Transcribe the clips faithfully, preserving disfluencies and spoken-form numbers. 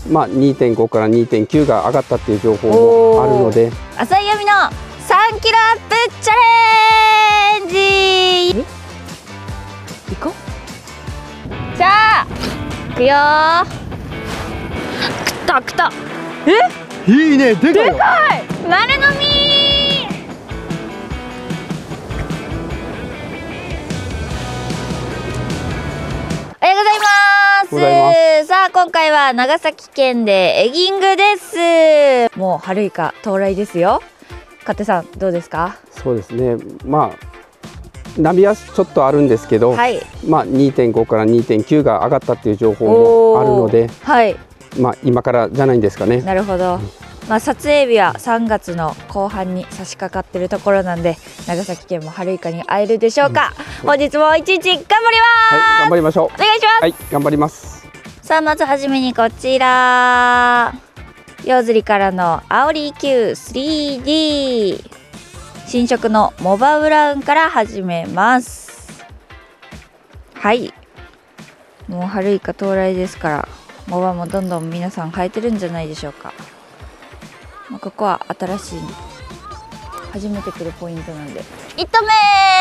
まあ、にてんご から にてんきゅう が上がったっていう情報もあるので、 浅井亜美のさんキロアップチャレンジ。行こう。じゃあ行くよー。くたくた。え、 いいね、でかいでかい丸飲み。おはようございます。さあ今回は長崎県でエギングです。もう春イカ到来ですよ。勝手さんどうですか？ そうですね、まあ波はちょっとあるんですけど、はい、まあ にてんご から にてんきゅう が上がったっていう情報もあるので、はい、まあ今からじゃないんですかね。 なるほど、うん、まあ撮影日はさんがつの後半に差し掛かっているところなんで、長崎県も春イカに会えるでしょうか。うん、本日も一日頑張ります。 はい、頑張りましょう。 お願いします。 はい、頑張ります。 さあまずはじめにこちら、夜釣りからのアオリ キュースリーディー、 新色のモバブラウンから始めます。はい、もう春イカ到来ですから、モバもどんどん皆さん生えてるんじゃないでしょうか。まあ、ここは新しい初めて来るポイントなんで、いっとめ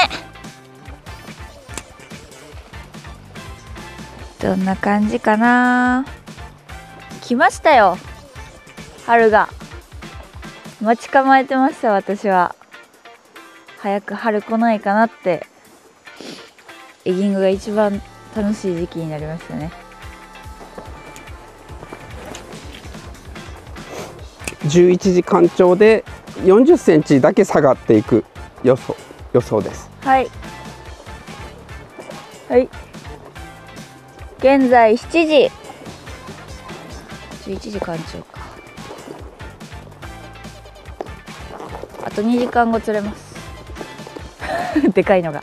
どんな感じかな。来ましたよ、春が。待ち構えてました。私は早く春来ないかなって。エギングが一番楽しい時期になりましたね。 じゅういちじかんちょうでよんじゅっセンチだけ下がっていく予想予想です。 はいはい、現在しちじ、じゅういちじかんちょうか。あとにじかんご釣れますでかいのが。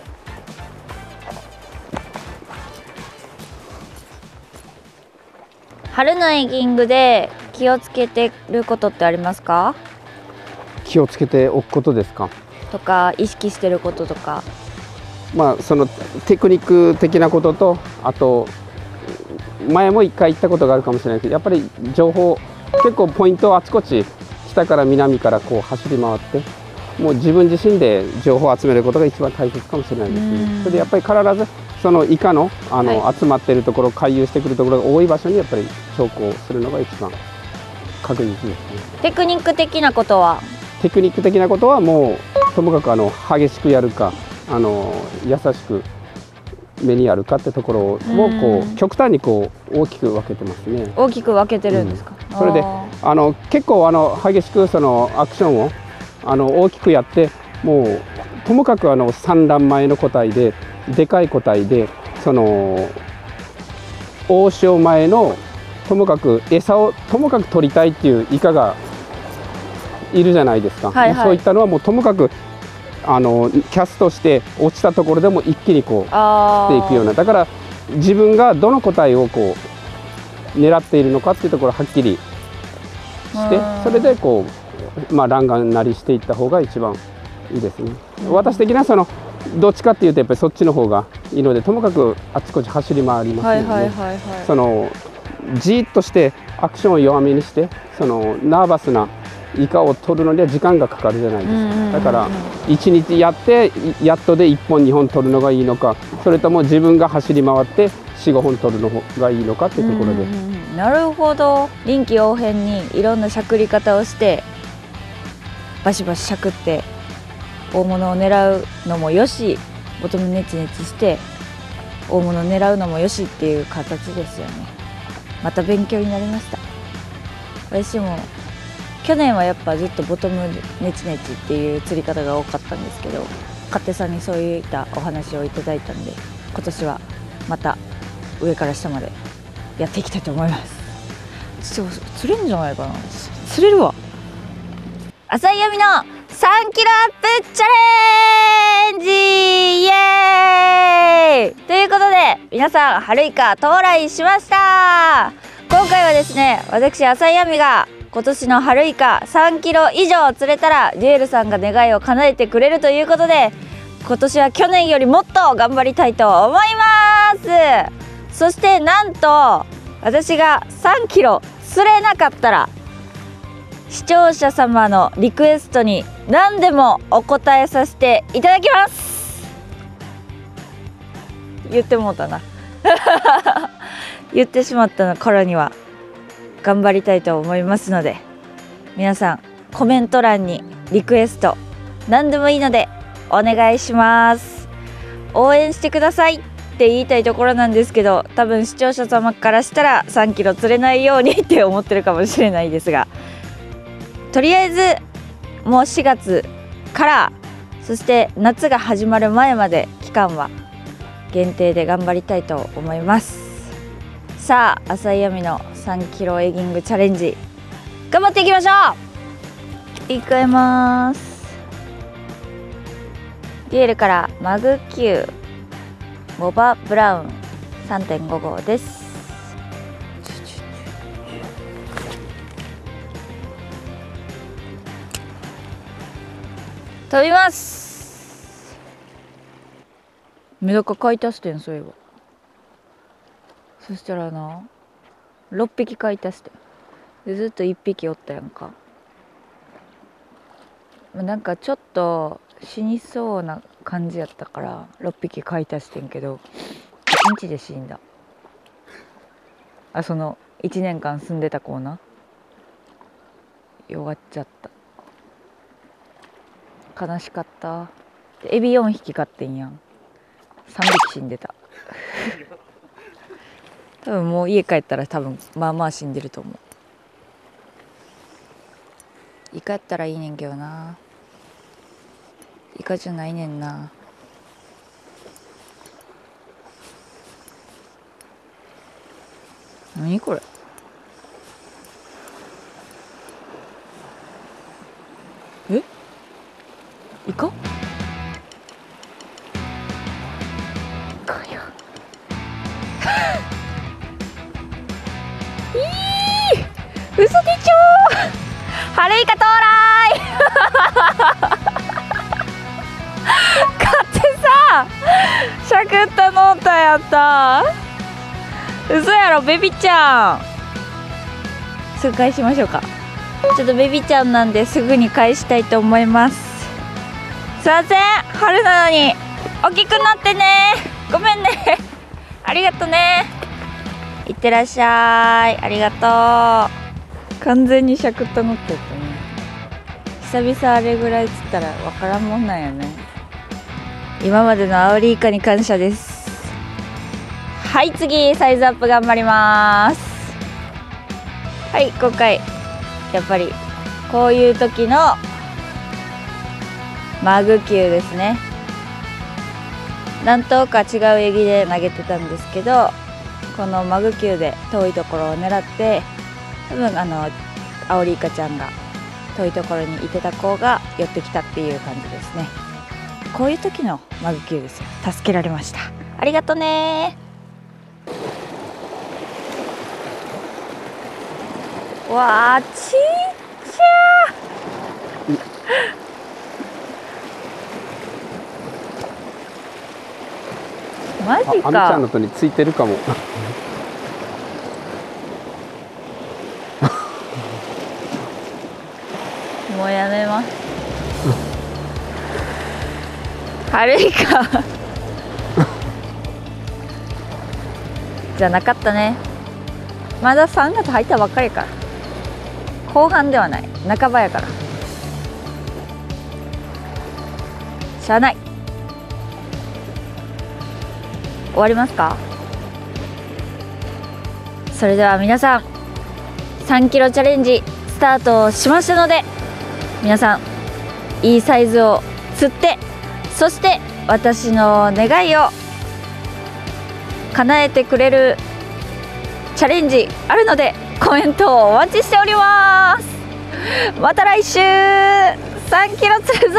春のエギングで気をつけてることってありますか？ 気をつけておくことですか？ とか意識してることとか。 まあそのテクニック的なことと、あと前も一回言ったことがあるかもしれないけど、やっぱり情報、結構ポイントをあちこち北から南からこう走り回って、もう自分自身で情報を集めることが一番大切かもしれないですね。それでやっぱり必ずそのイカのあの、はい、集まっているところ、回遊してくるところが多い場所にやっぱり長考するのが一番確実ですね。 テクニック的なことは？ テクニック的なことはもうともかくあの激しくやるか、あの優しく目にやるかってところをこう極端にこう大きく分けてますね。 大きく分けてるんですか？ うん、それであの結構あの激しくそのアクションをあの大きくやって、もうともかくあの産卵前の個体ででかい個体で、その大潮前のともかく餌をともかく取りたいっていうイカがいるじゃないですか。はいはい、そういったのはもうともかくあのキャストして落ちたところでも一気にこうしていくような、だから自分がどの個体をこう狙っているのかっていうところをはっきりして、それでこう、まあ、ランガンなりしていった方が一番いいですね。私的にはそのどっちかっていうとやっぱりそっちの方がいいので、ともかくあちこち走り回りますので、そのじーっとしてアクションを弱めにして、そのナーバスなイカを取るのには時間がかかるじゃないですか。だからいちにちやってやっとでいっぽんにほん取るのがいいのか、それとも自分が走り回ってよん、ごほん取るのがいいのかっていうところで。 なるほど。臨機応変にいろんなしゃくり方をしてバシバシしゃくって大物を狙うのもよし、ボトムネチネチして大物を狙うのもよしっていう形ですよね。また勉強になりました。私も去年はやっぱずっとボトムネチネチっていう釣り方が多かったんですけど、勝手さんにそういったお話をいただいたんで、今年はまた上から下までやっていきたいと思います。ちょっと釣れるんじゃないかな。釣れるわ。浅井亜美のさんキロアップチャレンジ、イエーイということで、皆さん春イカ到来しました。今回はですね、私浅井亜美が今年の春イカさんキロ以上釣れたらデュエルさんが願いを叶えてくれるということで、今年は去年よりもっと頑張りたいと思います。そしてなんと私がさんキロ釣れなかったら視聴者様のリクエストに何でもお答えさせていただきます。言ってもうたな言ってしまったの頃には頑張りたいと思いますので、皆さんコメント欄にリクエスト何でもいいのでお願いします。応援してくださいって言いたいところなんですけど、多分視聴者様からしたらさんキロ釣れないようにって思ってるかもしれないですが、とりあえずもうしがつから、そして夏が始まる前まで期間は限定で頑張りたいと思います。さあ、浅井亜美のさんキロエギングチャレンジ頑張っていきましょう。いきます。デュエルからマグキューモバブラウン さんてんご 号です。飛びます。メダカ買い足してん、そういえば。そしたらな、ろっぴき買い足してでずっといっぴきおったやんか。なんかちょっと死にそうな感じやったからろっぴき買い足してんけど、いちにちで死んだ。あ、そのいちねんかん住んでた子な、弱っちゃった。悲しかった。エビよんひき飼ってんやん。さんびき死んでた多分もう家帰ったら多分まあまあ死んでると思う。イカやったらいいねんけどな。イカじゃないねんな。何これ。え、イカ？イカやいい嘘でしょ春イカ到来買ってさ、しゃくったノータやった。嘘やろ、ベビちゃん。すぐ返しましょうか。ちょっとベビちゃんなんですぐに返したいと思います。すいません、春なのに大きくなってね、ごめんねありがとね、いってらっしゃい、ありがとう。完全にしゃくったのってやったね。久々あれぐらい釣ったらわからんもんなんやね。今までのアオリイカに感謝です。はい、次サイズアップ頑張ります。はい、今回やっぱりこういう時のマグキューですね。何頭か違うエギで投げてたんですけど、このマグキューで遠いところを狙って、多分あのアオリイカちゃんが遠いところにいてた子が寄ってきたっていう感じですね。こういう時のマグキューですよ。助けられました。ありがとね。わあ、ちっちゃマジか。 あ、アミちゃんのとについてるかももうやめます軽いかじゃなかったね。まださんがつ入ったばっかりから、後半ではない、半ばやからしゃあない。終わりますか。それでは皆さんさんキロチャレンジスタートしましたので、皆さんいいサイズを釣って、そして私の願いを叶えてくれるチャレンジあるのでコメントをお待ちしております。また来週さんキロ釣るぞ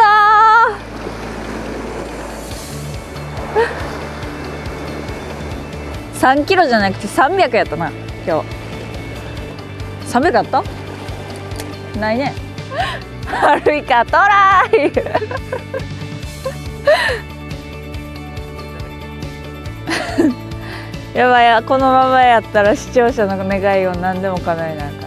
さんキロじゃなくてさんびゃくやったな今日。さんびゃくやったないね。春イカトライやばいや、このままやったら視聴者の願いを何でも叶えないから。